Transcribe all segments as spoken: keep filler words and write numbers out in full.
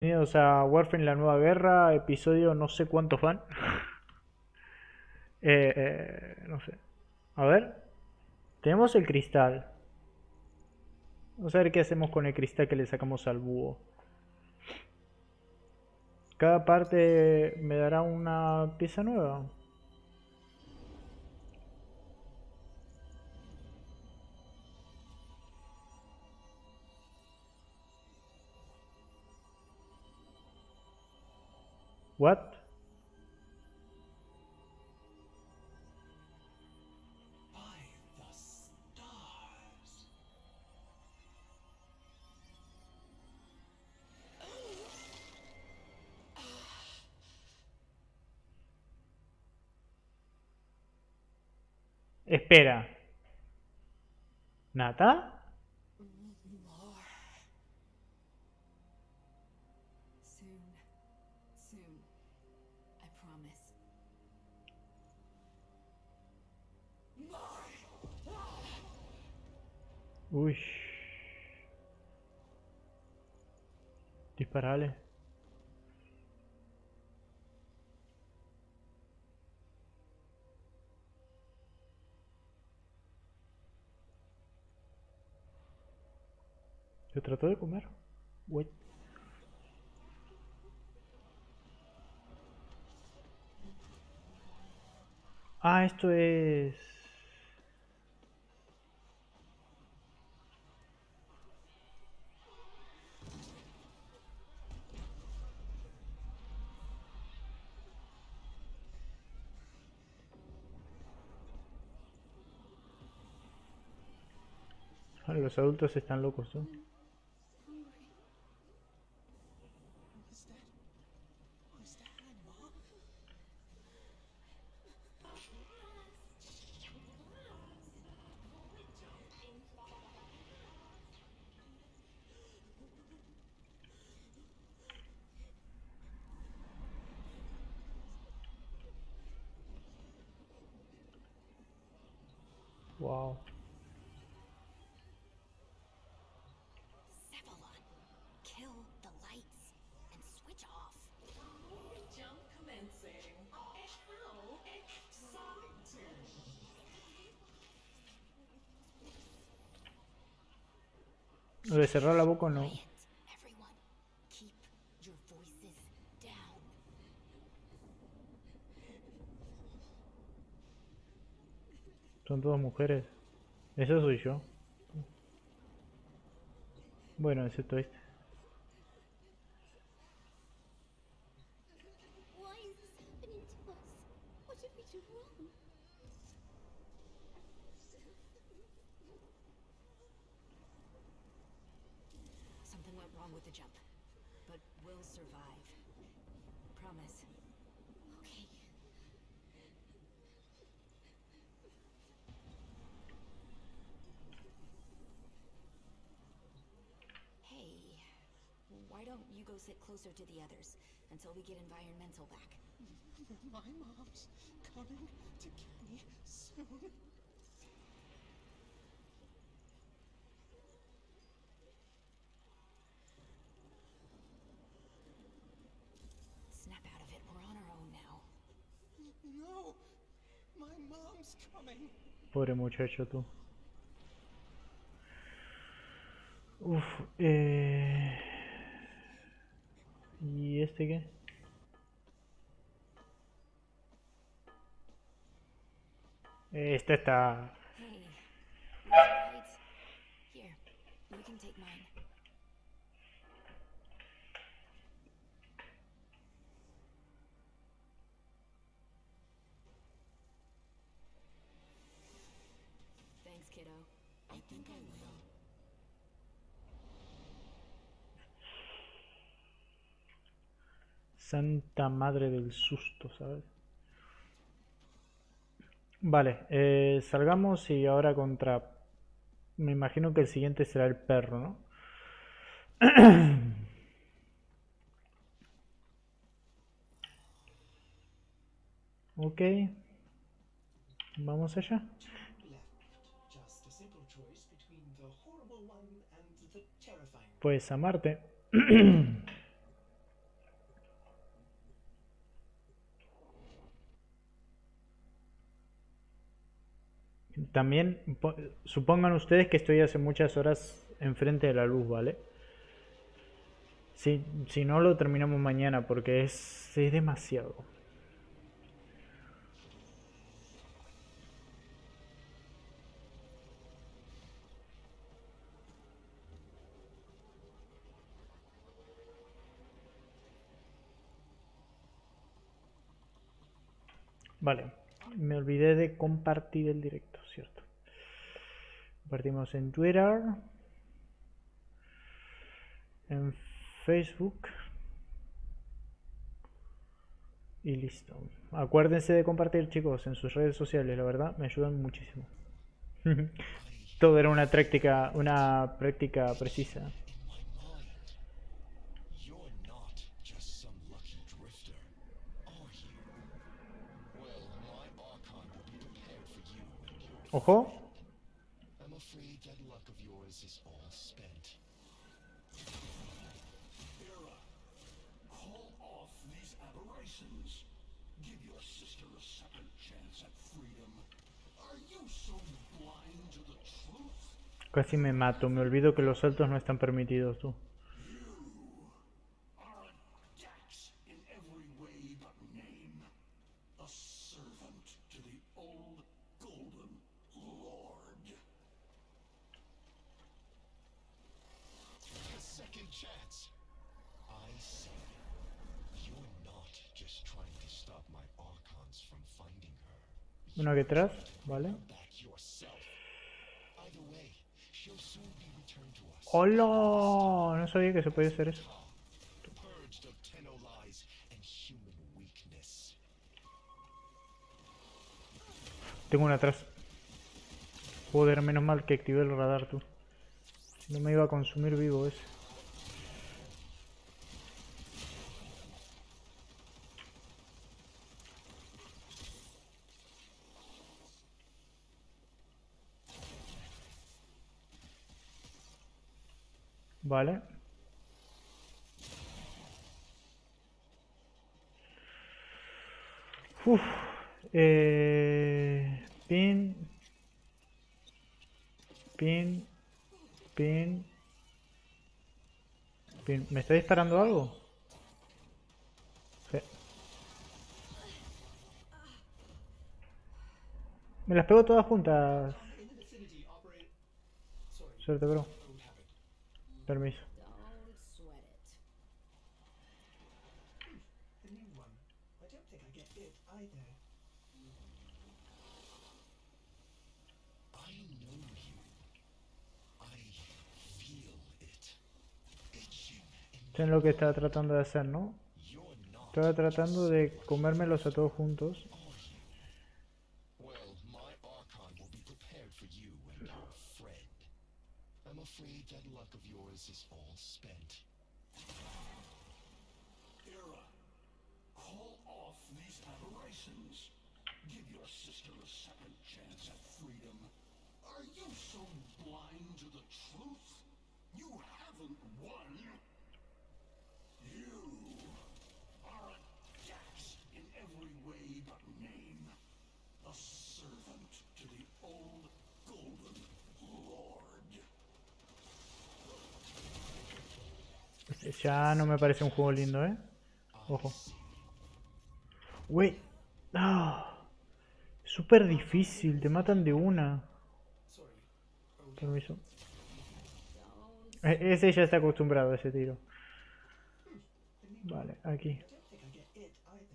Bienvenidos a Warframe la Nueva Guerra, episodio no sé cuántos van. Eh, eh, no sé. A ver. Tenemos el cristal. Vamos a ver qué hacemos con el cristal que le sacamos al búho. Cada parte me dará una pieza nueva. What? By the stars. Espera. ¿Nata? More. Soon. Soon. I promise. More. Uy. Disparale. ¿Se trató de comer? Wait. Ah, esto es... Ah, los adultos están locos, ¿no? Who's that? Who's that, my mom? Wow. Cephalon, kill the lights and switch off. Jump commencing. How exciting. Lo de cerrar la boca no. Quiet, everyone. Keep your voices down. Son todas mujeres. Eso soy yo. Bueno, excepto este. Why is this happening to us? What did we do wrong? Something went wrong with the jump, but we'll survive. Promise. Okay. Hey, why don't you go sit closer to the others until we get environmental back? My mom's coming to get me soon. Snap out of it. We're on our own now. No! My mom's coming. Pobre muchacho tú. Uf, eh... ¿Y este qué? Este está... Hey, these rides. Here, you can take mine. Thanks, kiddo. I think I will. Santa madre del susto, ¿sabes? Vale, eh, salgamos y ahora contra... Me imagino que el siguiente será el perro, ¿no? Ok, vamos allá. Left. Just a simple choice between the horrible one and the terrifying one. Pues a Marte. También po- supongan ustedes que estoy hace muchas horas enfrente de la luz, ¿vale? Si, si no lo terminamos mañana porque es, es demasiado. Vale, me olvidé de compartir el directo, ¿cierto? Compartimos en Twitter, en Facebook y listo. Acuérdense de compartir, chicos, en sus redes sociales, la verdad, me ayudan muchísimo. Todo era una práctica, una práctica precisa. In my mind, you're not just some lucky drifter, are you? Well, my Archon will be prepared for you and your Ojo. friend. I'm afraid that luck of yours is all spent. Hera, call off these aberrations. Give your sister a second chance at freedom. Are you so blind to the truth? Casi me mato, me olvido que los saltos no están permitidos, tú. Are a Dax in every way but name. A servant to the old Golden Lord. A second chance. I see. You're not just trying to stop my Archons from finding her. Uno aquí atrás, ¿vale? Back yourself. Either way, she'll soon be returned to us. ¡Hola! No sabía que se podía hacer eso. Purged of Tenno lies and human weakness. Tengo uno atrás. Joder, menos mal que activé el radar, tú. Si no me iba a consumir vivo ese. Vale. Uf. Eh, pin. Pin. Pin. Pin. ¿Me está disparando algo? Sí. Me las pego todas juntas. Suerte, bro. Permiso. Don't sweat it. The new one. I don't think I get it either. I know you. I feel it. Itching in Sé lo que estaba tratando de hacer, ¿no? you're not. Estaba tratando de comérmelos a todos juntos. Well, my Archon will be prepared for you and your friend. I'm afraid that luck of yours is all spent. Hera, call off these aberrations. Give your sister a second chance at freedom. Are you so blind to the truth? You haven't won. You are a Dax in every way but name. A servant to the old Golden Lord. Ya no me parece un juego lindo, ¿eh? Ojo. Wey. Ah, súper difícil, te matan de una. Permiso. E- ese ya está acostumbrado a ese tiro. Vale, aquí. I don't think I get it either.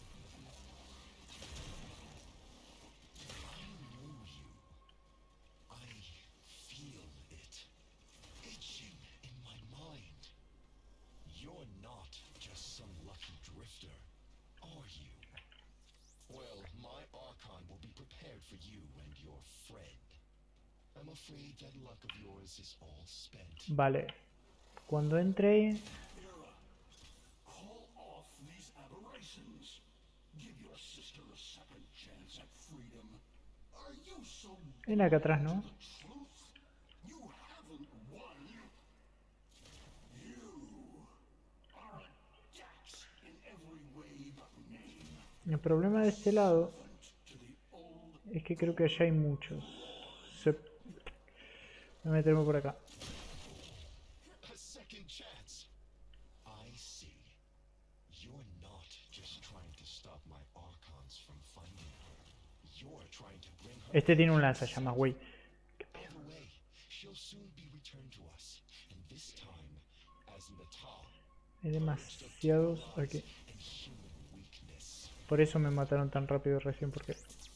I feel it. Itching in my mind. You're not just some lucky drifter, are you? Well, my Archon will be prepared for you and your friend. I'm afraid that luck of yours is all spent. Vale. Cuando entre... Hera, call off these aberrations. Give your sister a second chance at freedom. Are you so Ven acá atrás, ¿no? the truth? You haven't won. You are a Dax in every way but name. El problema de este lado To the old es que creo que allá hay muchos. Voy a meterme por acá. A second chance. I see. You're not just trying to stop my Archons from finding her. You're trying to bring her. Este tiene un lanzallamas, güey. Either way, she'll soon be returned to us, and this time as Natal Hay demasiados aquí. and human weakness. Por eso me mataron tan rápido recién, porque...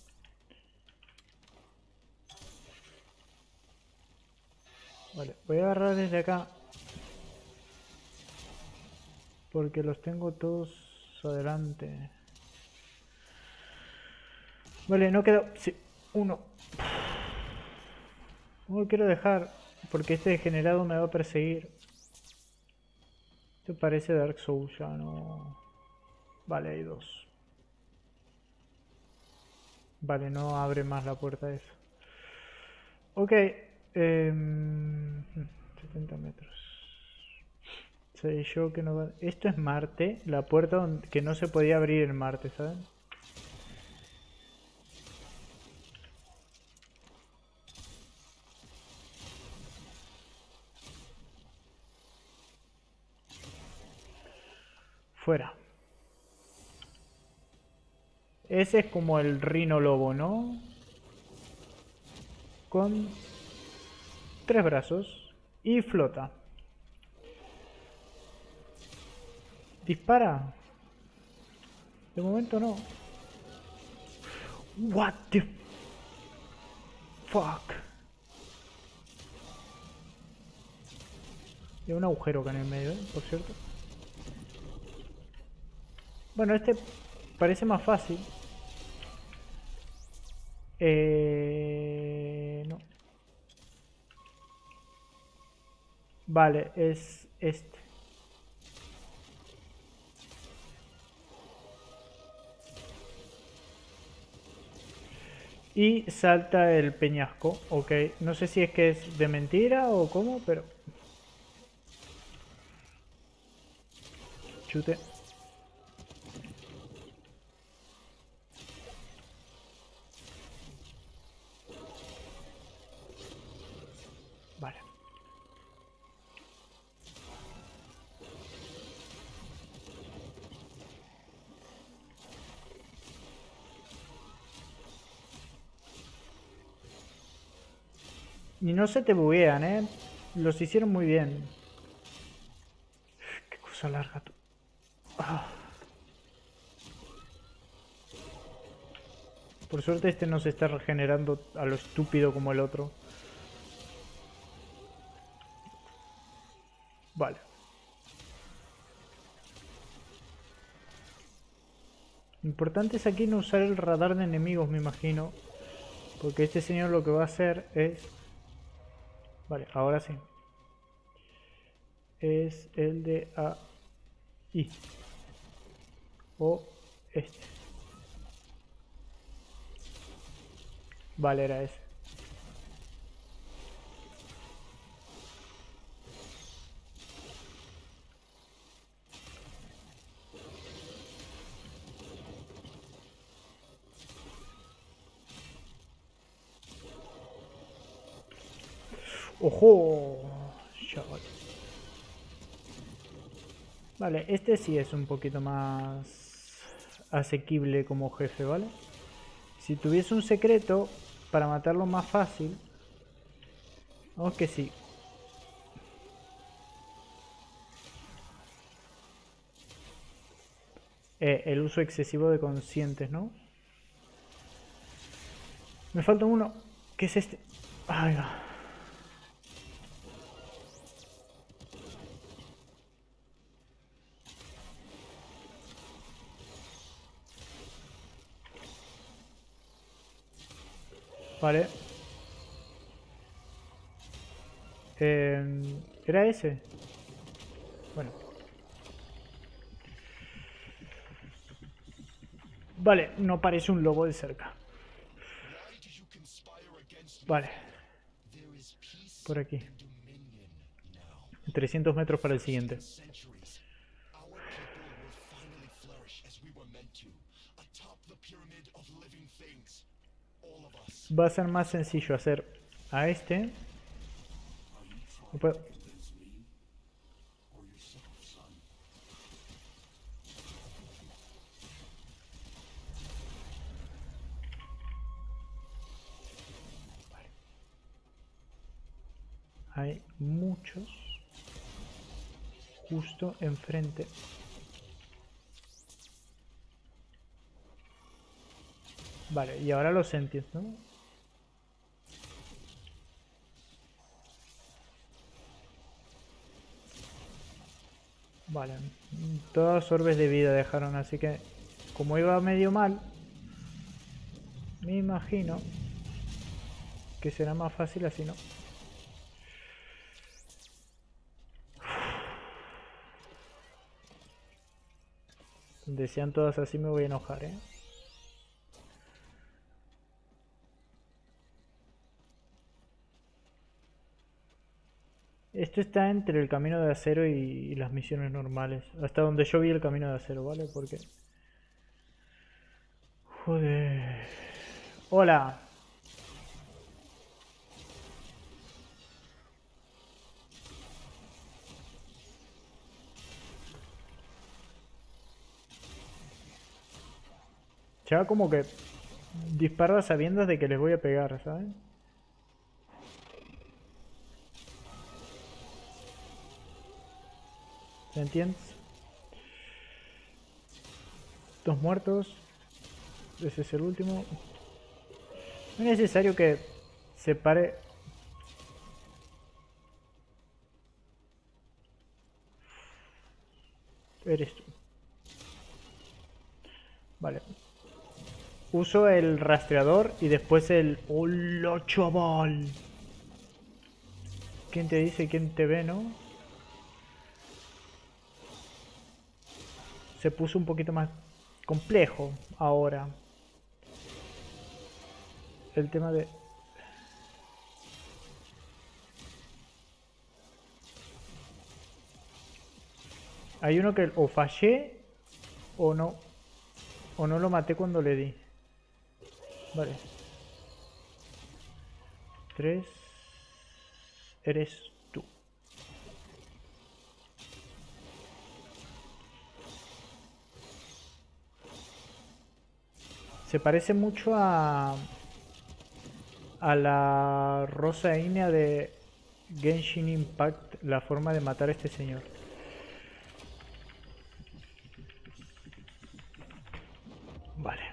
Vale, voy a agarrar desde acá. Porque los tengo todos adelante. Vale, no quedó... Sí, uno. No lo quiero dejar, porque este degenerado me va a perseguir. Esto parece Dark Souls, ya no... Vale, hay dos. Vale, no abre más la puerta esa. Ok. Eh, setenta metros. Sé yo que no va... Esto es Marte, la puerta donde, que no se podía abrir en Marte, ¿saben? Fuera. Ese es como el rino lobo, ¿no? Con tres brazos y flota. Dispara. De momento no. What the fuck. Hay un agujero acá en el medio, ¿eh? Por cierto. Bueno, este parece más fácil. Eh, no. Vale, es este. Y salta el peñasco. Ok, no sé si es que es de mentira o cómo, pero... Chute. Vale. Y no se te buguean, ¿eh? Los hicieron muy bien. Qué cosa larga tú. Ah. Por suerte este no se está regenerando a lo estúpido como el otro. Vale. Lo importante es aquí no usar el radar de enemigos, me imagino. Porque este señor lo que va a hacer es... Vale, ahora sí. Es el de ahí. O este. Vale, era ese. ¡Ojo! Chaval. Vale, este sí es un poquito más asequible como jefe, ¿vale? Si tuviese un secreto para matarlo más fácil... Vamos que sí. Eh, el uso excesivo de conscientes, ¿no? Me falta uno. ¿Qué es este? Ay, va. Vale. Eh, ¿Era ese? Bueno. Vale, no parece un lobo de cerca. Why did you conspire against me? Vale, There is peace por aquí. and dominion now. trescientos metros para el siguiente. Centuries, our people will finally flourish as we were meant to, atop the pyramid of living things. All of us. Va a ser más sencillo hacer a este No puedo. Vale. Hay muchos justo enfrente. Vale, y ahora los sentios, ¿no? Vale, todos orbes de vida dejaron, así que como iba medio mal, me imagino que será más fácil así, ¿no? Donde sean todas así me voy a enojar, ¿eh? Esto está entre el camino de acero y, y las misiones normales. Hasta donde yo vi el camino de acero, ¿vale? Porque... Joder... ¡Hola! Ya como que... disparo a sabiendas de que les voy a pegar, ¿sabes? ¿Se entiende? Dos muertos. Ese es el último. No es necesario que se pare. Eres tú. Vale. Uso el rastreador y después el... ¡Hola, chaval! ¿Quién te dice? ¿Quién te ve, no? Se puso un poquito más complejo ahora. El tema de... Hay uno que o fallé o no. O no lo maté cuando le di. Vale. Tres. Eres tú. Se parece mucho a... a la rosa ígnea de Genshin Impact, la forma de matar a este señor. Vale.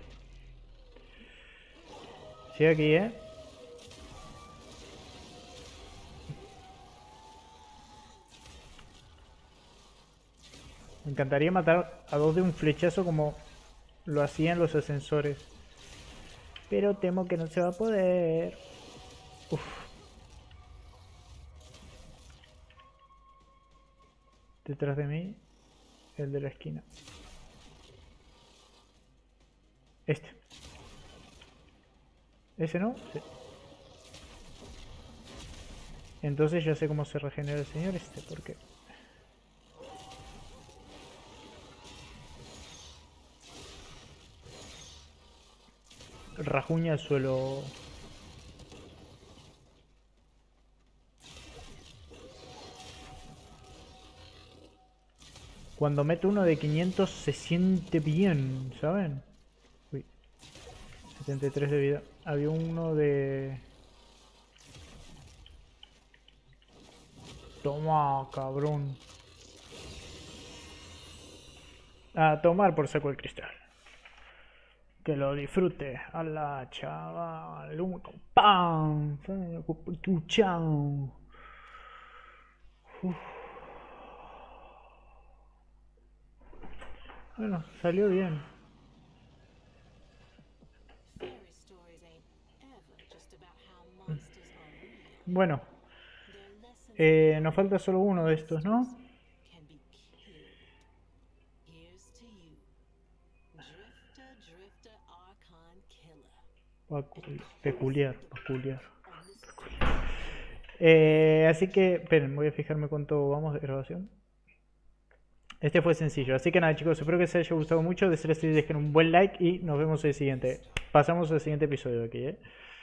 Sigue aquí, ¿eh? Me encantaría matar a dos de un flechazo como lo hacían los ascensores. Pero temo que no se va a poder. Uf. Detrás de mí, el de la esquina. Este. ¿Ese no? Sí. Entonces ya sé cómo se regenera el señor este, porque... rajuña el suelo. Cuando meto uno de quinientos se siente bien, ¿saben? Uy. setenta y tres de vida. Había uno de... Toma, cabrón. A tomar por saco el cristal. Que lo disfrute. A la chaval. Un ¡pam! Chao. Bueno, salió bien. Bueno. Eh, nos falta solo uno de estos, ¿no? Peculiar, peculiar. Eh, así que, esperen, voy a fijarme cuánto vamos de grabación. Este fue sencillo. Así que nada, chicos, espero que les haya gustado mucho. De ser así, dejen un buen like y nos vemos en el siguiente. Pasamos al siguiente episodio aquí, ¿eh?